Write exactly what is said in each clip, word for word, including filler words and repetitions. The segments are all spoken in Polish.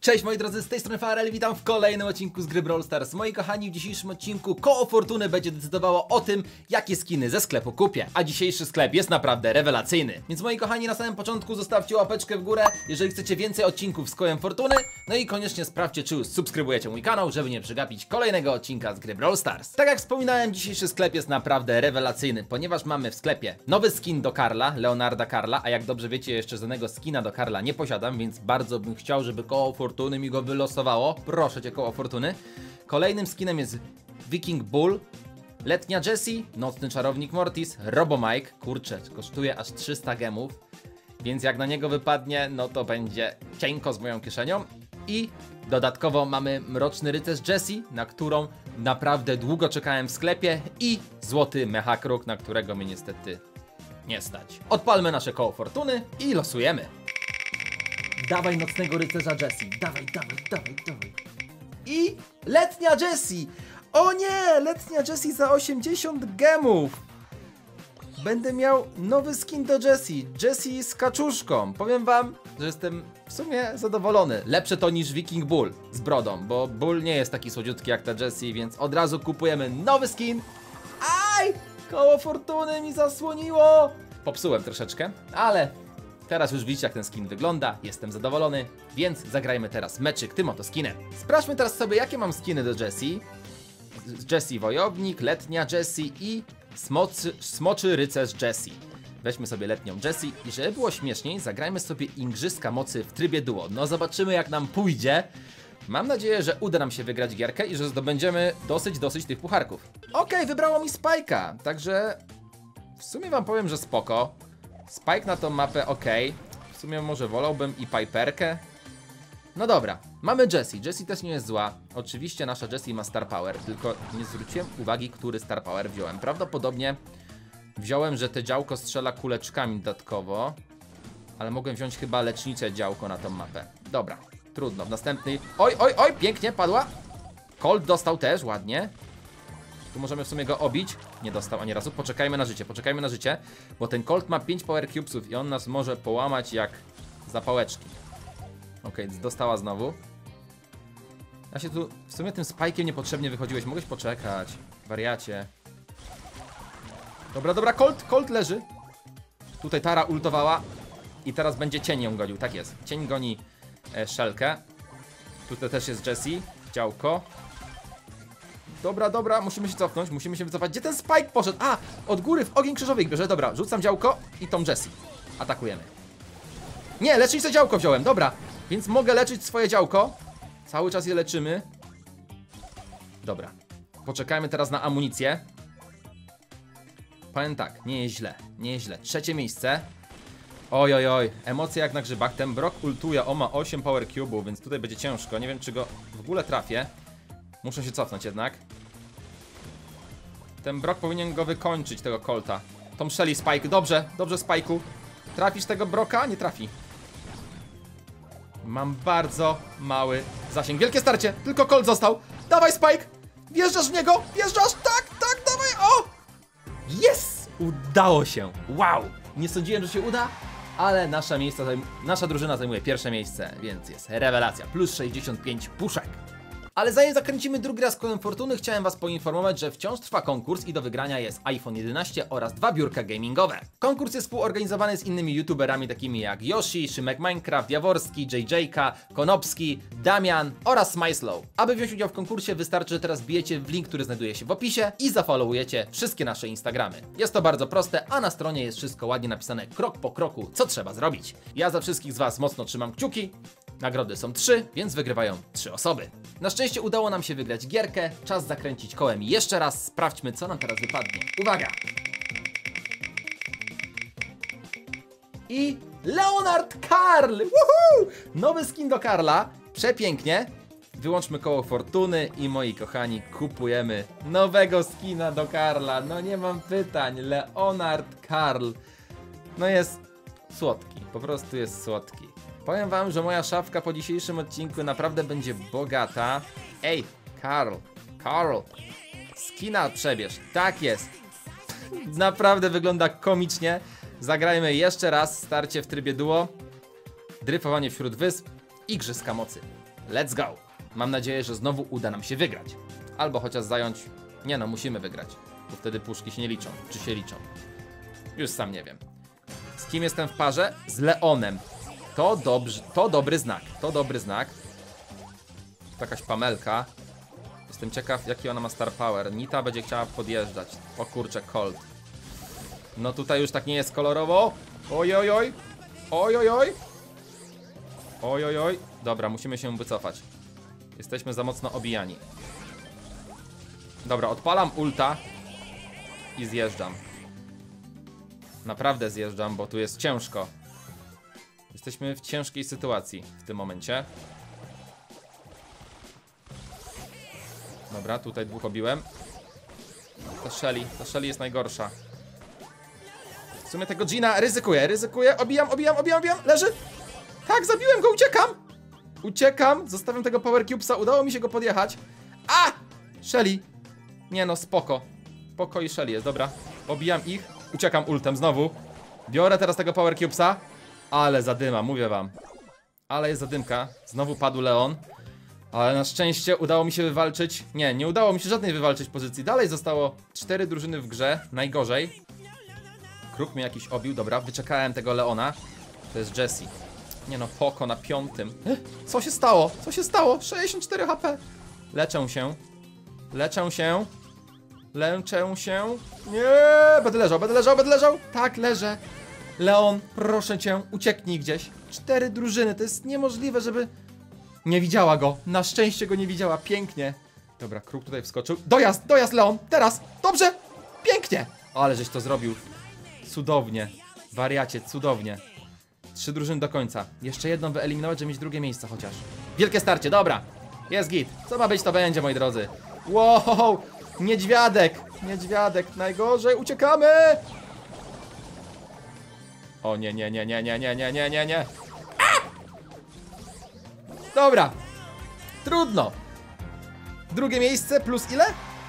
Cześć moi drodzy, z tej strony Farel, witam w kolejnym odcinku z gry Brawl Stars. Moi kochani, w dzisiejszym odcinku koło fortuny będzie decydowało o tym, jakie skiny ze sklepu kupię. A dzisiejszy sklep jest naprawdę rewelacyjny. Więc moi kochani, na samym początku zostawcie łapeczkę w górę, jeżeli chcecie więcej odcinków z kołem fortuny. No i koniecznie sprawdźcie, czy już subskrybujecie mój kanał, żeby nie przegapić kolejnego odcinka z gry Brawl Stars. Tak jak wspominałem, dzisiejszy sklep jest naprawdę rewelacyjny, ponieważ mamy w sklepie nowy skin do Karla, Leonarda Karla. A jak dobrze wiecie, jeszcze żadnego skina do Karla nie posiadam, więc bardzo bym chciał, żeby koło fortuny Fortuny mi go wylosowało. Proszę cię, koło fortuny. Kolejnym skinem jest Viking Bull, letnia Jessie, nocny czarownik Mortis, Robo Mike. Kurczę, kosztuje aż trzysta gemów, więc jak na niego wypadnie, no to będzie cienko z moją kieszenią. I dodatkowo mamy mroczny rycerz Jessie, na którą naprawdę długo czekałem w sklepie, i złoty mechakruk, na którego mnie niestety nie stać. Odpalmy nasze koło fortuny i losujemy. Dawaj nocnego rycerza Jessie, dawaj, dawaj, dawaj, dawaj. I letnia Jessie. O nie, letnia Jessie za osiemdziesiąt gemów. Będę miał nowy skin do Jessie, Jessie z kaczuszką. Powiem wam, że jestem w sumie zadowolony. Lepsze to niż Viking Bull z brodą, bo Bull nie jest taki słodziutki jak ta Jessie, więc od razu kupujemy nowy skin. Aj, koło fortuny mi zasłoniło. Popsułem troszeczkę, ale teraz już widzicie, jak ten skin wygląda, jestem zadowolony, więc zagrajmy teraz meczyk tym oto skinem. Sprawdźmy teraz sobie, jakie mam skiny do Jessie. Jessie Wojownik, letnia Jessie i smoczy, smoczy rycerz Jessie. Weźmy sobie letnią Jessie i żeby było śmieszniej, zagrajmy sobie Igrzyska Mocy w trybie duo. No zobaczymy, jak nam pójdzie. Mam nadzieję, że uda nam się wygrać gierkę i że zdobędziemy dosyć, dosyć tych pucharków. Okej, okay, wybrało mi Spike'a, także w sumie wam powiem, że spoko. Spike na tą mapę ok. W sumie może wolałbym i Piperkę. No dobra, mamy Jessie. Jessie też nie jest zła. Oczywiście nasza Jessie ma Star Power, tylko nie zwróciłem uwagi, który Star Power wziąłem. Prawdopodobnie wziąłem, że te działko strzela kuleczkami dodatkowo, ale mogłem wziąć chyba lecznicze działko na tą mapę. Dobra, trudno. W następnej... Oj, oj, oj, pięknie, padła. Colt dostał też, ładnie. Tu możemy w sumie go obić. Nie dostał ani razu. Poczekajmy na życie, poczekajmy na życie, bo ten Colt ma pięć power cubesów i on nas może połamać jak zapałeczki. Okej, okay, dostała znowu. Ja się tu w sumie tym Spike'iem niepotrzebnie wychodziłeś. Mogłeś poczekać, wariacie. Dobra, dobra, Colt, Colt leży. Tutaj Tara ultowała i teraz będzie cień ją gonił, tak jest. Cień goni e, Shelkę. Tutaj też jest Jessie, działko. Dobra, dobra, musimy się cofnąć, musimy się wycofać. Gdzie ten Spike poszedł? A, od góry w ogień krzyżowy bierze. Dobra, rzucam działko i tą Jessie. Atakujemy. Nie, lecznicze działko wziąłem, dobra. Więc mogę leczyć swoje działko. Cały czas je leczymy. Dobra, poczekajmy teraz na amunicję. Powiem tak, nie jest źle, nie jest źle. Trzecie miejsce. Oj, oj, oj, emocje jak na grzybach. Ten Brock ultuje, on ma osiem power cube'ów, więc tutaj będzie ciężko. Nie wiem, czy go w ogóle trafię. Muszę się cofnąć jednak. Ten Brock powinien go wykończyć, tego Colta. Tom Shelly, Spike, dobrze, dobrze Spike'u. Trafisz tego Brocka? Nie trafi. Mam bardzo mały zasięg. Wielkie starcie, tylko Colt został. Dawaj Spike, wjeżdżasz w niego, wjeżdżasz, tak, tak, dawaj, o! Yes! Udało się, wow! Nie sądziłem, że się uda, ale nasza, miejsca, nasza drużyna zajmuje pierwsze miejsce, więc jest rewelacja. Plus sześćdziesiąt pięć puszek. Ale zanim zakręcimy drugi raz kołem fortuny, chciałem was poinformować, że wciąż trwa konkurs i do wygrania jest iPhone jedenaście oraz dwa biurka gamingowe. Konkurs jest współorganizowany z innymi youtuberami takimi jak Yoshi, Szymek Minecraft, Jaworski, J J K, Konopski, Damian oraz Smyslow. Aby wziąć udział w konkursie, wystarczy, że teraz wbijecie w link, który znajduje się w opisie i zafollowujecie wszystkie nasze Instagramy. Jest to bardzo proste, a na stronie jest wszystko ładnie napisane krok po kroku, co trzeba zrobić. Ja za wszystkich z was mocno trzymam kciuki. Nagrody są trzy, więc wygrywają trzy osoby. Na szczęście udało nam się wygrać gierkę. Czas zakręcić kołem jeszcze raz. Sprawdźmy, co nam teraz wypadnie. Uwaga! I Leonard Karl! Woohoo! Nowy skin do Karla. Przepięknie. Wyłączmy koło fortuny i moi kochani, kupujemy nowego skina do Karla. No nie mam pytań. Leonard Karl. No jest słodki. Po prostu jest słodki. Powiem wam, że moja szafka po dzisiejszym odcinku naprawdę będzie bogata. Ej, Karl, Karl, skina przebierz, tak jest. Naprawdę wygląda komicznie. Zagrajmy jeszcze raz starcie w trybie duo. Dryfowanie wśród wysp. Igrzyska Mocy. Let's go. Mam nadzieję, że znowu uda nam się wygrać. Albo chociaż zająć... Nie no, musimy wygrać. Bo wtedy puszki się nie liczą. Czy się liczą? Już sam nie wiem. Z kim jestem w parze? Z Leonem. To dobrze, to dobry znak. To dobry znak. To jakaś Pamelka. Jestem ciekaw, jaki ona ma star power. Nita będzie chciała podjeżdżać. O kurczę, Colt. No tutaj już tak nie jest kolorowo. Oj, oj, oj. Oj, oj, oj. Oj, oj, oj. Dobra, musimy się wycofać. Jesteśmy za mocno obijani. Dobra, odpalam ulta. I zjeżdżam. Naprawdę zjeżdżam, bo tu jest ciężko. Jesteśmy w ciężkiej sytuacji w tym momencie. Dobra, tutaj dwóch obiłem. Ta Shelly, ta Shelly jest najgorsza. W sumie tego Gina ryzykuję, ryzykuję. Obijam, obijam, obijam, obijam. Leży. Tak, zabiłem go, uciekam. Uciekam, zostawiam tego Power Cubesa. Udało mi się go podjechać. A! Shelly. Nie no, spoko. Spoko i Shelly jest, dobra. Obijam ich. Uciekam ultem znowu. Biorę teraz tego Power Cubesa. Ale zadyma, mówię wam. Ale jest zadymka. Znowu padł Leon. Ale na szczęście udało mi się wywalczyć. Nie, nie udało mi się żadnej wywalczyć pozycji. Dalej zostało cztery drużyny w grze. Najgorzej. Kruk mnie jakiś obił. Dobra, wyczekałem tego Leona. To jest Jessie. Nie no, Poko na piątym. Co się stało? Co się stało? sześćdziesiąt cztery H P. Leczę się. Leczę się. Leczę się. Nie, będę leżał, będę leżał, będę leżał. Tak, leżę. Leon, proszę cię, ucieknij gdzieś. Cztery drużyny, to jest niemożliwe, żeby... Nie widziała go. Na szczęście go nie widziała. Pięknie. Dobra, Kruk tutaj wskoczył. Dojazd, dojazd, Leon. Teraz. Dobrze. Pięknie. Ale żeś to zrobił. Cudownie. Wariacie, cudownie. Trzy drużyny do końca. Jeszcze jedną wyeliminować, żeby mieć drugie miejsce chociaż. Wielkie starcie, dobra. Jest git. Co ma być, to będzie, moi drodzy. Wow. Niedźwiadek. Niedźwiadek. Najgorzej. Uciekamy. O nie, nie, nie, nie, nie, nie, nie, nie, nie, nie. Dobra. Trudno. Drugie miejsce plus ile?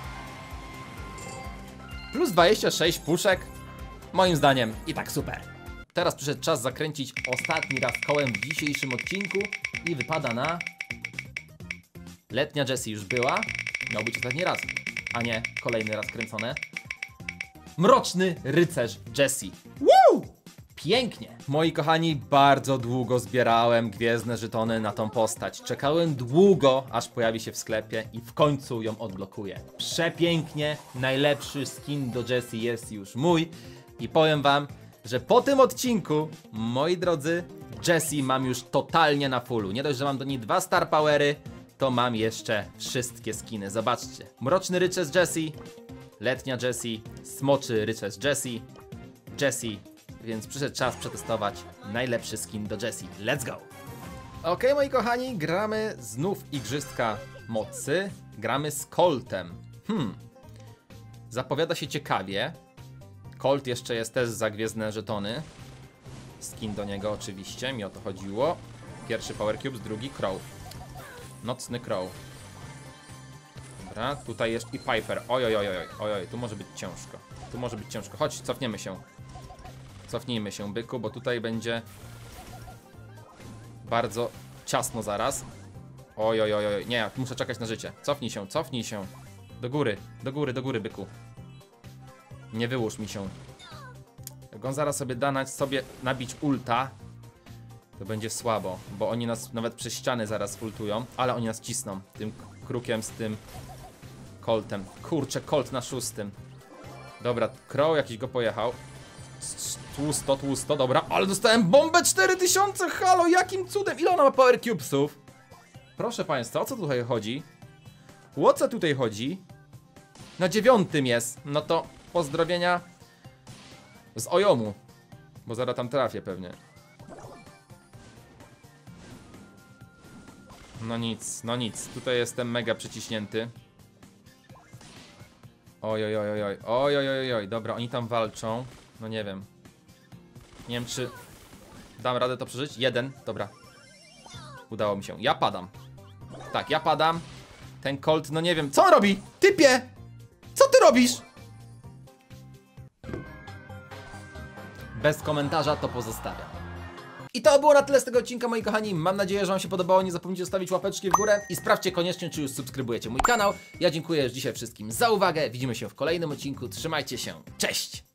Plus dwadzieścia sześć puszek. Moim zdaniem i tak super. Teraz przyszedł czas zakręcić ostatni raz kołem w dzisiejszym odcinku. I wypada na... Letnia Jessie już była. Miał być ostatni raz, a nie kolejny raz kręcone. Mroczny rycerz Jessie. Woo! Pięknie. Moi kochani, bardzo długo zbierałem gwiezdne żetony na tą postać. Czekałem długo, aż pojawi się w sklepie i w końcu ją odblokuję. Przepięknie, najlepszy skin do Jessie jest już mój. I powiem wam, że po tym odcinku, moi drodzy, Jessie mam już totalnie na fullu. Nie dość, że mam do niej dwa star powery, to mam jeszcze wszystkie skiny. Zobaczcie. Mroczny rycerz Jessie, letnia Jessie, smoczy rycerz Jessie, Jessie. Więc przyszedł czas przetestować najlepszy skin do Jessie. Let's go! Ok, moi kochani, gramy znów Igrzyska Mocy. Gramy z Coltem. Hmm. Zapowiada się ciekawie. Colt jeszcze jest też za gwiezdne żetony. Skin do niego oczywiście, mi o to chodziło. Pierwszy Power Cubes, drugi Crow. Nocny Crow. Dobra, tutaj jest i Piper. Oj, oj, oj, oj, oj, oj, tu może być ciężko. Tu może być ciężko. Chodź, cofniemy się. Cofnijmy się, byku, bo tutaj będzie bardzo ciasno zaraz. Oj, oj, oj, oj, nie, muszę czekać na życie. Cofnij się, cofnij się. Do góry, do góry, do góry, byku. Nie wyłóż mi się. Jak on zaraz sobie da sobie nabić ulta, to będzie słabo, bo oni nas nawet przez ściany zaraz ultują, ale oni nas cisną tym krukiem z tym Coltem. Kurczę, Colt na szóstym. Dobra, Crow jakiś go pojechał. Tłusto, tłusto, dobra, ale dostałem bombę cztery tysiące, halo, jakim cudem, ile ona ma Power Cubesów? Proszę państwa, o co tutaj chodzi? O co tutaj chodzi? Na dziewiątym jest, no to pozdrowienia z Ojomu, bo zaraz tam trafię pewnie. No nic, no nic, tutaj jestem mega przyciśnięty. Oj, oj, oj, oj, oj, oj, oj, oj, oj, dobra, oni tam walczą. No nie wiem. Nie wiem, czy dam radę to przeżyć. Jeden, dobra. Udało mi się. Ja padam. Tak, ja padam. Ten Colt, no nie wiem. Co on robi? Typie! Co ty robisz? Bez komentarza to pozostawiam. I to było na tyle z tego odcinka, moi kochani. Mam nadzieję, że wam się podobało. Nie zapomnijcie zostawić łapeczki w górę i sprawdźcie koniecznie, czy już subskrybujecie mój kanał. Ja dziękuję już dzisiaj wszystkim za uwagę. Widzimy się w kolejnym odcinku. Trzymajcie się. Cześć!